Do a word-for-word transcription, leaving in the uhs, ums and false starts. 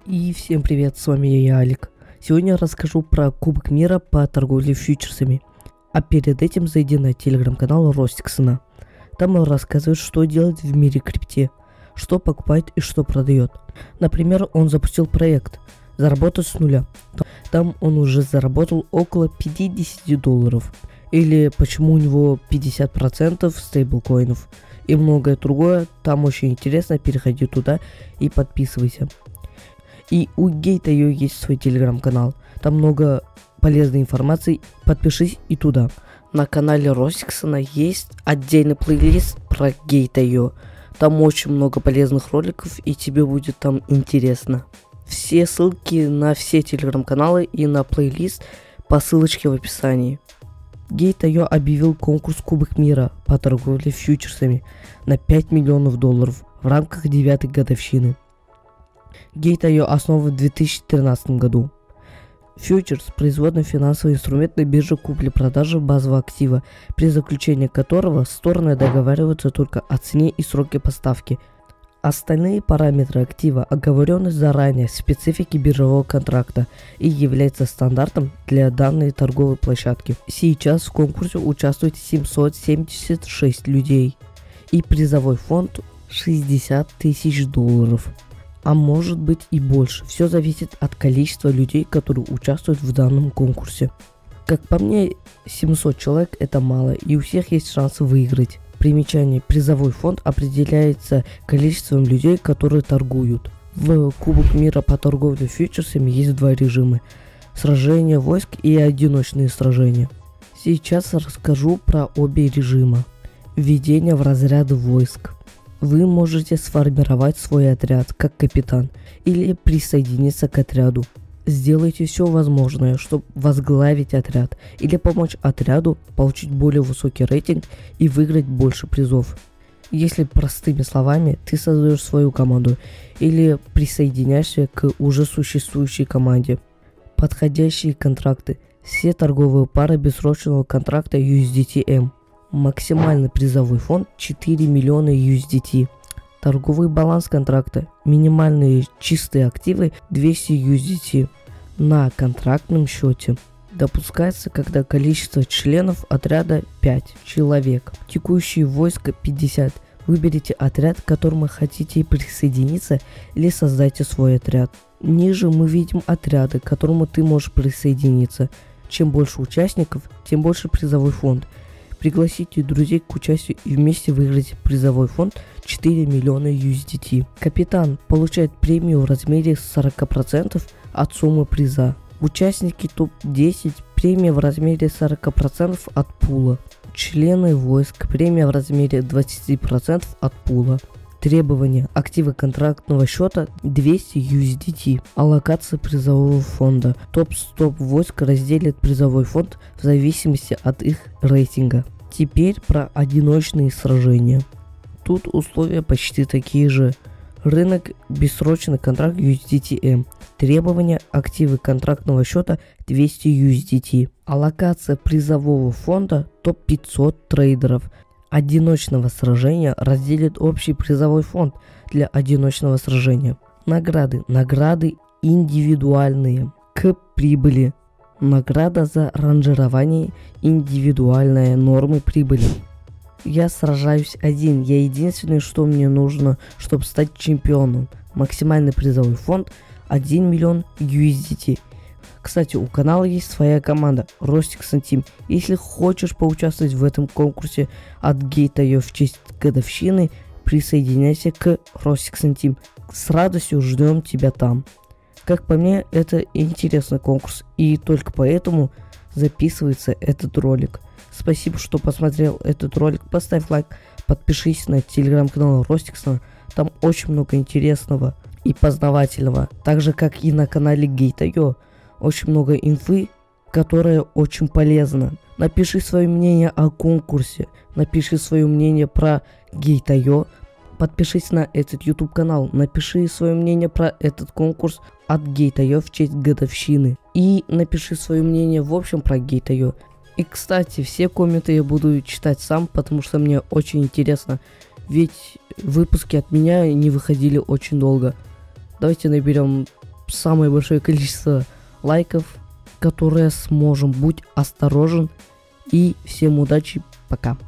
И всем привет, с вами я, Алик. Сегодня я расскажу про Кубок мира по торговле фьючерсами. А перед этим зайди на телеграм-канал Ростиксона. Там он рассказывает, что делать в мире крипте, что покупает и что продает. Например, он запустил проект «Заработать с нуля». Там он уже заработал около пятьдесят долларов. Или почему у него пятьдесят процентов стейблкоинов. И многое другое. Там очень интересно, переходи туда и подписывайся. И у Gate точка ай о есть свой телеграм-канал. Там много полезной информации. Подпишись и туда. На канале Ростиксона есть отдельный плейлист про Gate точка ай о. Там очень много полезных роликов, и тебе будет там интересно. Все ссылки на все телеграм-каналы и на плейлист по ссылочке в описании. Gate точка ай о объявил конкурс Кубок мира по торговле фьючерсами на пять миллионов долларов в рамках девятой годовщины. Gate точка ай о основан в две тысячи тринадцатом году. Фьючерс – производный финансовый инструмент на бирже купли-продажи базового актива, при заключении которого стороны договариваются только о цене и сроке поставки. Остальные параметры актива оговорены заранее в специфике биржевого контракта и являются стандартом для данной торговой площадки. Сейчас в конкурсе участвует семьсот семьдесят шесть людей и призовой фонд шестьдесят тысяч долларов. А может быть и больше. Все зависит от количества людей, которые участвуют в данном конкурсе. Как по мне, семьсот человек это мало, и у всех есть шанс выиграть. Примечание: призовой фонд определяется количеством людей, которые торгуют. В Кубок мира по торговле фьючерсами есть два режима: сражения войск и одиночные сражения. Сейчас расскажу про обе режима. Введение в разряды войск. Вы можете сформировать свой отряд как капитан или присоединиться к отряду. Сделайте все возможное, чтобы возглавить отряд или помочь отряду получить более высокий рейтинг и выиграть больше призов. Если простыми словами, ты создаешь свою команду или присоединяешься к уже существующей команде. Подходящие контракты. Все торговые пары бессрочного контракта ю эс ди ти эм. Максимальный призовой фонд четыре миллиона ю эс ди ти. Торговый баланс контракта. Минимальные чистые активы двести ю эс ди ти на контрактном счете. Допускается, когда количество членов отряда пять человек. Текущие войска пятьдесят. Выберите отряд, к которому хотите присоединиться, или создайте свой отряд. Ниже мы видим отряды, к которому ты можешь присоединиться. Чем больше участников, тем больше призовой фонд. Пригласите друзей к участию и вместе выиграть призовой фонд четыре миллиона ю эс ди ти. Капитан получает премию в размере сорок процентов от суммы приза. Участники топ десять премия в размере сорок процентов от пула. Члены войск премия в размере двадцать процентов от пула. Требования: активы контрактного счета двести ю эс ди ти. Аллокация призового фонда. топ сто войск разделит призовой фонд в зависимости от их рейтинга. Теперь про одиночные сражения. Тут условия почти такие же. Рынок бессрочный контракт ю эс ди ти эм. Требования: активы контрактного счета двести ю эс ди ти. Аллокация призового фонда топ пятьсот трейдеров одиночного сражения разделит общий призовой фонд для одиночного сражения. Награды. Награды индивидуальные. К прибыли. Награда за ранжирование индивидуальная нормы прибыли. Я сражаюсь один. Я единственное, что мне нужно, чтобы стать чемпионом. Максимальный призовой фонд один миллион ю эс ди ти. Кстати, у канала есть своя команда Ростиксон Team. Если хочешь поучаствовать в этом конкурсе от Gate точка ай о в честь годовщины, присоединяйся к Ростиксон Team. С радостью ждем тебя там. Как по мне, это интересный конкурс, и только поэтому записывается этот ролик. Спасибо, что посмотрел этот ролик. Поставь лайк, подпишись на телеграм-канал Ростиксона. Там очень много интересного и познавательного. Так же, как и на канале Gate точка ай о. Очень много инфы, которая очень полезна. Напиши свое мнение о конкурсе. Напиши свое мнение про Gate точка ай о. Подпишись на этот YouTube канал. Напиши свое мнение про этот конкурс от Gate точка ай о в честь годовщины. И напиши свое мнение в общем про Gate точка ай о. И, кстати, все комменты я буду читать сам, потому что мне очень интересно. Ведь выпуски от меня не выходили очень долго. Давайте наберем самое большое количество лайков, которые сможем. Будь осторожен и всем удачи, пока.